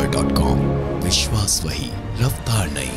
प्रभातखबर.com, विश्वास वही, रफ्तार नहीं।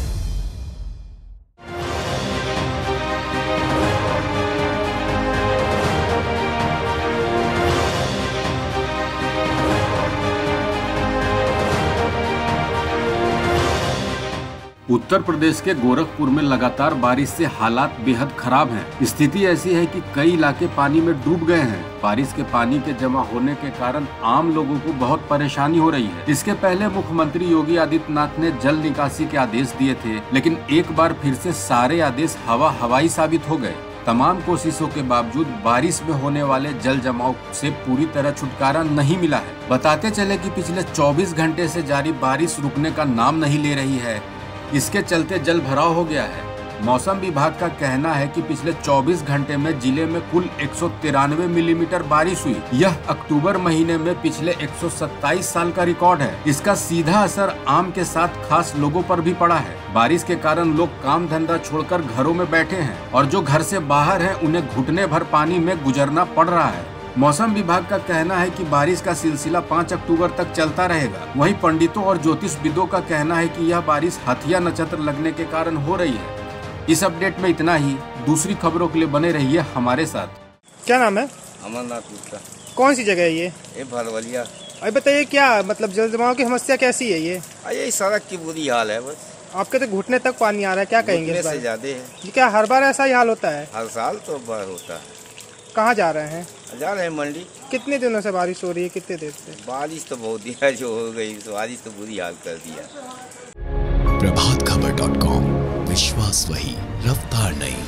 उत्तर प्रदेश के गोरखपुर में लगातार बारिश से हालात बेहद खराब हैं। स्थिति ऐसी है कि कई इलाके पानी में डूब गए हैं। बारिश के पानी के जमा होने के कारण आम लोगों को बहुत परेशानी हो रही है। इसके पहले मुख्यमंत्री योगी आदित्यनाथ ने जल निकासी के आदेश दिए थे, लेकिन एक बार फिर से सारे आदेश हवाई साबित हो गए। तमाम कोशिशों के बावजूद बारिश में होने वाले जल जमाव से पूरी तरह छुटकारा नहीं मिला है। बताते चले कि पिछले 24 घंटे से जारी बारिश रुकने का नाम नहीं ले रही है। इसके चलते जल भराव हो गया है। मौसम विभाग का कहना है कि पिछले 24 घंटे में जिले में कुल 193 मिलीमीटर बारिश हुई। यह अक्टूबर महीने में पिछले 127 साल का रिकॉर्ड है। इसका सीधा असर आम के साथ खास लोगों पर भी पड़ा है। बारिश के कारण लोग काम धंधा छोड़कर घरों में बैठे हैं और जो घर से बाहर हैं उन्हें घुटने भर पानी में गुजरना पड़ रहा है। मौसम विभाग का कहना है कि बारिश का सिलसिला 5 अक्टूबर तक चलता रहेगा। वहीं पंडितों और ज्योतिषविदों का कहना है कि यह बारिश हथिया नक्षत्र लगने के कारण हो रही है। इस अपडेट में इतना ही। दूसरी खबरों के लिए बने रहिए हमारे साथ। क्या नाम है? अमरनाथ गुप्ता। कौन सी जगह है ये? भरवलिया। अभी बताइए, क्या मतलब जल जमाव की समस्या कैसी है ये? यही सड़क की बुरी हाल है बस। आपके तो घुटने तक पानी आ रहा है, क्या कहेंगे इस बार? से ज्यादा है। क्या हर बार ऐसा ही हाल होता है? हर साल तो होता है। कहाँ जा रहे हैं? जा रहे हैं मंडी। कितने दिनों से बारिश हो रही है? कितने देर से? बारिश तो बहुत ही है जो हो गई, बारिश तो बुरी हाल कर दिया। प्रभातखबर.com, विश्वास वही, रफ्तार नहीं।